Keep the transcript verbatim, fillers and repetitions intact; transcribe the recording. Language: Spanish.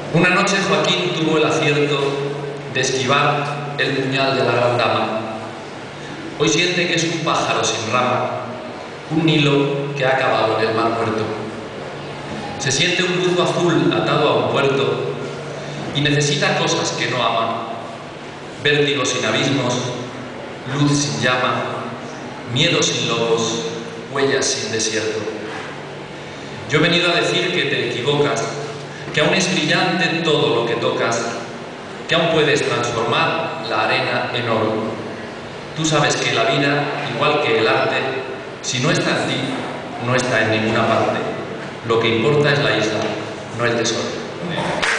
Una noche Joaquín tuvo el acierto de esquivar el puñal de la gran dama. Hoy siente que es un pájaro sin rama, un Nilo que ha acabado en el mar muerto. Se siente un buzo azul atado a un puerto y necesita cosas que no ama: vértigo sin abismos, luz sin llama, miedo sin lobos, huellas sin desierto. Yo he venido a decir que te equivocas, que aún es brillante todo lo que tocas, que aún puedes transformar la arena en oro. Tú sabes que la vida, igual que el arte, si no está en ti, no está en ninguna parte. Lo que importa es la isla, no el tesoro.